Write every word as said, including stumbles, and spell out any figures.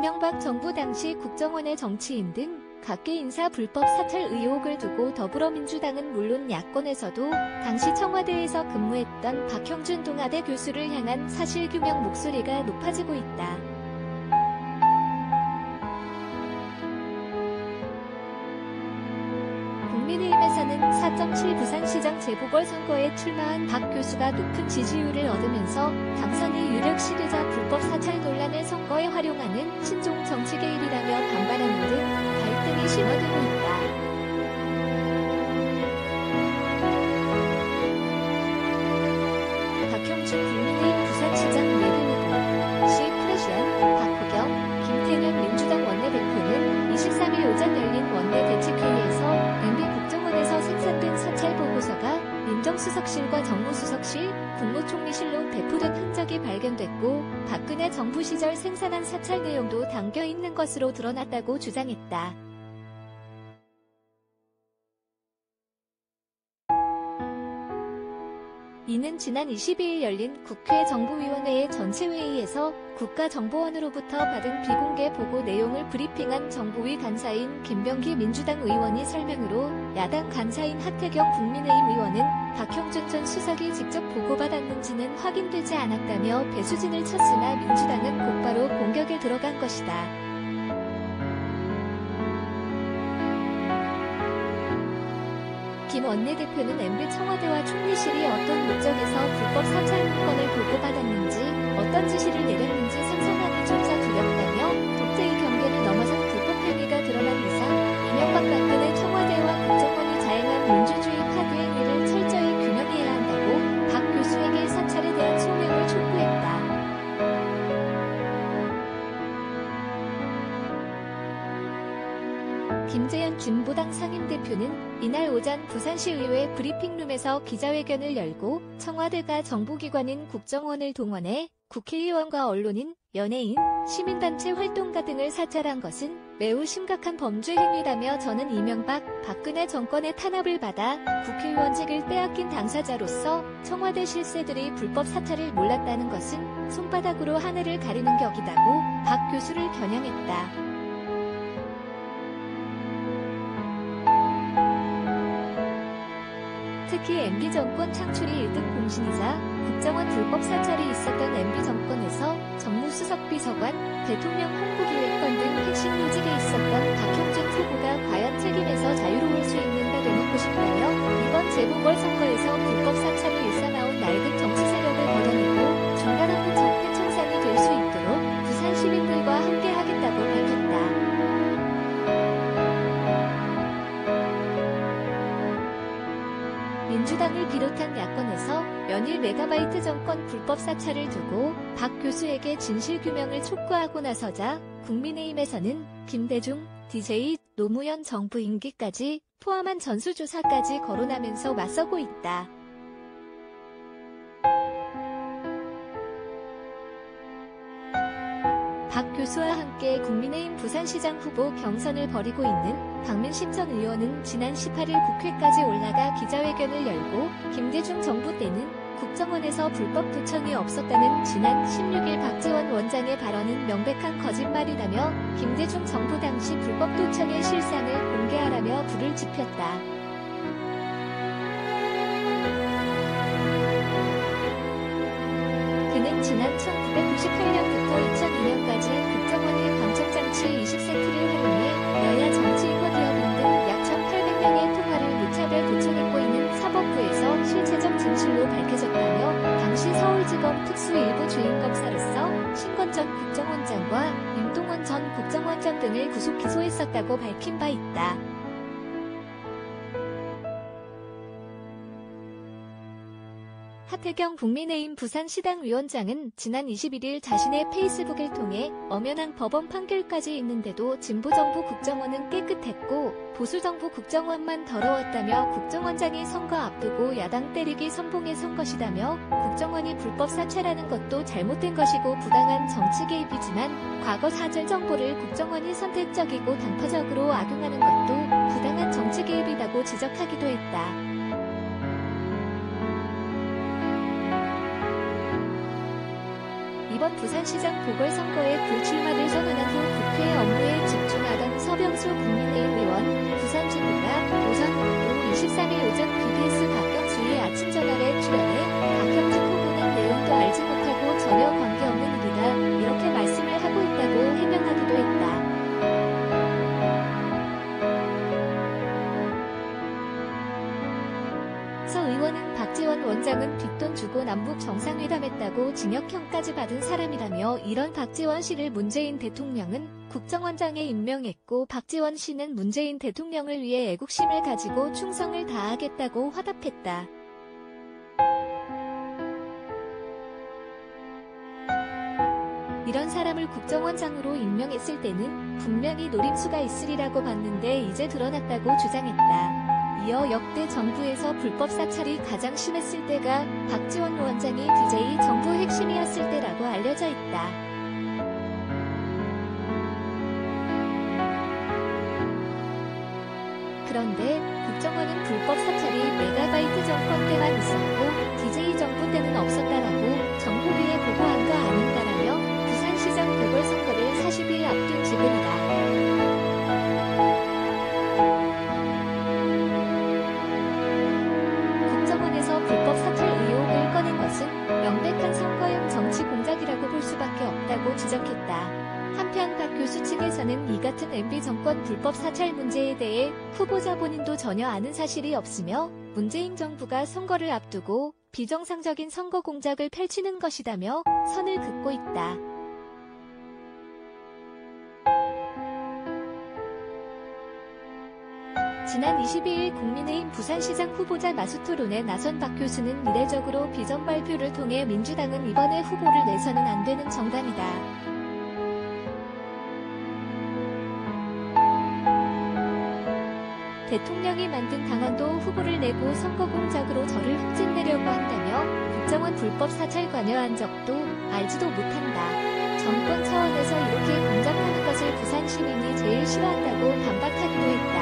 이명박 정부 당시 국정원의 정치인 등 각계 인사 불법 사찰 의혹을 두고 더불어민주당은 물론 야권에서도 당시 청와대에서 근무했던 박형준 동아대 교수를 향한 사실규명 목소리가 높아지고 있다. 국민의힘에서는 사 점 칠 부산시장 재보궐선거에 출마한 박 교수가 높은 지지율을 얻으면서 당선이 유력 시되자 불법 사찰 논란을 선거에 활용하는 신종 정치 개입이라며 반발하는 등 갈등이 심화되고 있다. 박형준 국민의힘 부산시장 내림의도 시 프레시안 박호경 김태년 민주당 원내대표는 이십삼 일 오전 열린 원내대책회의에서 엠비 국정원에서 생산된 사찰 보고서가 민정수석실과 정무수석실, 국무총리실로 배포된 흔적이 발견됐고 박근혜 정부 시절 생산한 사찰 내용도 담겨 있는 것으로 드러났다고 주장했다. 이는 지난 이십이 일 열린 국회 정부위원회의 전체회의에서 국가정보원으로부터 받은 비공개 보고 내용을 브리핑한 정보위 간사인 김병기 민주당 의원이 설명으로 야당 간사인 하태경 국민의힘 의원은 박형준 전 수석이 직접 보고받았는지는 확인되지 않았다며 배수진을 쳤으나 민주당은 곧바로 공격에 들어간 것이다. 김 원내대표는 엠비 청와대와 총리실이 어떤 목적에서 불법 사찰 문건을 보고받았는지 어떤 지시를 내렸는지 상상하기 조차 두렵다며 독재의 경계를 넘어선 불법 행위가 드러난 이상 이명박 박근혜 청와대와 국정원이 자행한 민주주의 파괴 행위를 철저히 규명해야 한다고 박 교수에게 사찰에 대한 소명을 촉구했다. 김재현 진보당 상임대표는 이날 오전 부산시의회 브리핑룸에서 기자회견을 열고 청와대가 정보기관인 국정원을 동원해 국회의원과 언론인, 연예인, 시민단체 활동가 등을 사찰한 것은 매우 심각한 범죄 행위라며 저는 이명박, 박근혜 정권의 탄압을 받아 국회의원직을 빼앗긴 당사자로서 청와대 실세들이 불법 사찰을 몰랐다는 것은 손바닥으로 하늘을 가리는 격이다고 박 교수를 겨냥했다. 특히 엠비 정권 창출이 일 등 공신이자 국정원 불법 사찰이 있었던 엠비 정권에서 정무수석비서관, 대통령 홍보기획관 등 핵심 요직에 있었던 박형준 후보가 과연 책임에서 자유로울 수 있는가 되묻고 싶다며 이번 재보궐선거에서 불법 사찰을 일삼아온 낡은 정치 세력을 걷어내고 중단하는 적폐청산이 될 수 있도록 부산 시민들과 함께하겠다고 밝혔다. 민주당을 비롯한 야권에서 연일 메가바이트 정권 불법 사찰을 두고 박 교수에게 진실규명을 촉구하고 나서자 국민의힘에서는 김대중, 디제이, 노무현 정부 임기까지 포함한 전수조사까지 거론하면서 맞서고 있다. 박 교수와 함께 국민의힘 부산시장 후보 경선을 벌이고 있는 박민심 전 의원은 지난 십팔 일 국회까지 올라가 기자회견을 열고 김대중 정부 때는 국정원에서 불법 도청이 없었다는 지난 십육 일 박지원 원장의 발언은 명백한 거짓말이라며 김대중 정부 당시 불법 도청의 실상을 공개하라며 불을 지폈다. 그는 지난 천구백구십팔 년부터 이천이 년까지 국정원의 방청장치 이십 세트를 활용해 여야 정치인과 기업인 등 약 천팔백 명의 통화를 무차별 도청했고 이는 사법부에서 실체적 진실로 밝혀졌다며 당시 서울지검 특수 일부 주임검사로서 신권 전 국정원장과 임동원 전 국정원장 등을 구속 기소했었다고 밝힌 바 있다. 하태경 국민의힘 부산시당 위원장은 지난 이십일 일 자신의 페이스북을 통해 엄연한 법원 판결까지 있는데도 진보정부 국정원은 깨끗했고 보수정부 국정원만 더러웠다며 국정원장이 선거 앞두고 야당 때리기 선봉에 선 것이다며 국정원이 불법 사찰하는 것도 잘못된 것이고 부당한 정치 개입이지만 과거 사절 정보를 국정원이 선택적이고 당파적으로 악용하는 것도 부당한 정치 개입이라고 지적하기도 했다. 이번 부산시장 보궐선거에 불출마를 선언한 후 남북 정상회담했다고 징역형까지 받은 사람이라며 이런 박지원 씨를 문재인 대통령은 국정원장에 임명했고 박지원 씨는 문재인 대통령을 위해 애국심을 가지고 충성을 다하겠다고 화답했다. 이런 사람을 국정원장으로 임명했을 때는 분명히 노림수가 있으리라고 봤는데 이제 드러났다고 주장했다. 이어 역대 정부에서 불법 사찰이 가장 심했을 때가 박지원 원장이 디제이 정부 핵심이었을 때라고 알려져 있다. 그런데 국정원은 불법 사찰이 메가바이트 정권 때만 있었고 디제이 정부 때는 없었다라고 정보위에 보고한 거 아닌가라며 부산시장 보궐선거를 사십 일 앞둔 지금이다. 국정원에서 불법 사찰 의혹을 꺼낸 것은 명백한 선거용 정치 공작이라고 볼 수밖에 없다고 지적했다. 한편 박 교수 측에서는 이 같은 엠비 정권 불법 사찰 문제에 대해 후보자 본인도 전혀 아는 사실이 없으며 문재인 정부가 선거를 앞두고 비정상적인 선거 공작을 펼치는 것이다며 선을 긋고 있다. 지난 이십이 일 국민의힘 부산시장 후보자 마수토론에 나선 박 교수는 이례적으로 비전 발표를 통해 민주당은 이번에 후보를 내서는 안 되는 정당이다. 대통령이 만든 당원도 후보를 내고 선거 공작으로 저를 흠집내려고 한다며 국정원 불법 사찰 관여한 적도 알지도 못한다. 정권 차원에서 이렇게 공작하는 것을 부산 시민이 제일 싫어한다고 반박하기도 했다.